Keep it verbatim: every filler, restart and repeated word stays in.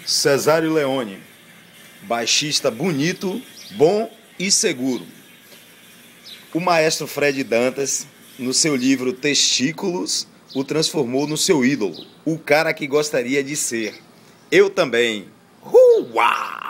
Cesário Leone, baixista bonito, bom e seguro. O maestro Fred Dantas, no seu livro Testículos, o transformou no seu ídolo, o cara que gostaria de ser. Eu também. Uá!